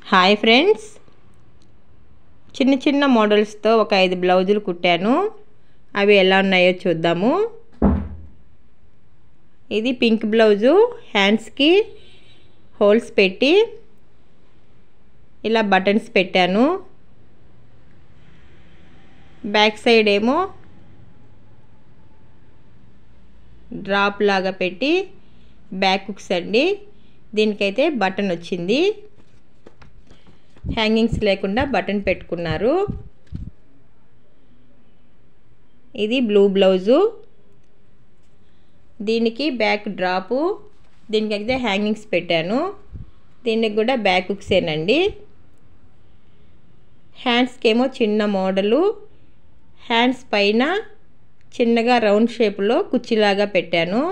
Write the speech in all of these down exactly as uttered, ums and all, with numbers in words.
Hi friends, చిన్న చిన్న మోడల్స్తో ఒక ఐదు బ్లౌజులు కుట్టాను. అవి ఎలా ఉన్నాయో చూద్దాము. ఇది పింక్ బ్లౌజు, హ్యాండ్స్కి హోల్స్ పెట్టి ఇలా బటన్స్ పెట్టాను. బ్యాక్ సైడ్ ఏమో డ్రాప్ లాగా పెట్టి బ్యాక్ హుక్స్ అండి. దీనికైతే బటన్ వచ్చింది, హ్యాంగింగ్స్ లేకుండా బటన్ పెట్టుకున్నారు. ఇది బ్లూ బ్లౌజు, దీనికి బ్యాక్ డ్రాపు, దీనికి అయితే హ్యాంగింగ్స్ పెట్టాను. దీనికి కూడా బ్యాక్ హుక్సేనండి. హ్యాండ్స్కి ఏమో చిన్న మోడలు, హ్యాండ్స్ పైన చిన్నగా రౌండ్ షేప్లో కుర్చీలాగా పెట్టాను.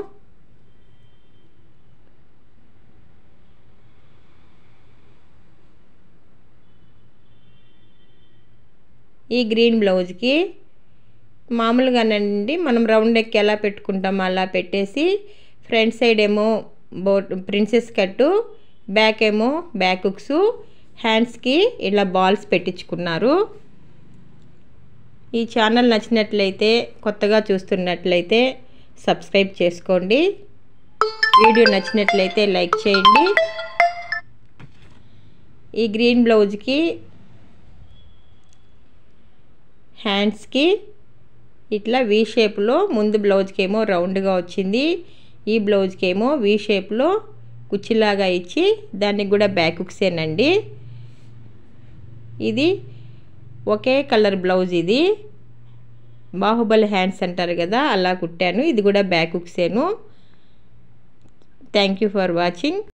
ఈ గ్రీన్ బ్లౌజ్కి మామూలుగానండి మనం రౌండ్ నెక్ ఎలా పెట్టుకుంటామో అలా పెట్టేసి ఫ్రంట్ సైడ్ ఏమో బోట్ ప్రిన్సెస్ కట్టు, బ్యాక్ ఏమో బ్యాక్ హుక్స్, హ్యాండ్స్కి ఇలా బాల్స్ పెట్టించుకున్నారు. ఈ ఛానల్ నచ్చినట్లయితే, కొత్తగా చూస్తున్నట్లయితే సబ్స్క్రైబ్ చేసుకోండి. వీడియో నచ్చినట్లయితే లైక్ చేయండి. ఈ గ్రీన్ బ్లౌజ్కి హ్యాండ్స్కి ఇట్లా వీ షేప్లో, ముందు బ్లౌజ్కి ఏమో రౌండ్గా వచ్చింది, ఈ బ్లౌజ్కి ఏమో వీ షేప్లో కుచ్చిలాగా ఇచ్చి దానికి కూడా బ్యాక్ హుక్సేనండి. ఇది ఒకే కలర్ బ్లౌజ్, ఇది బాహుబలి హ్యాండ్స్ అంటారు కదా, అలా కుట్టాను. ఇది కూడా బ్యాక్ హుక్సేను. Thank you for watching.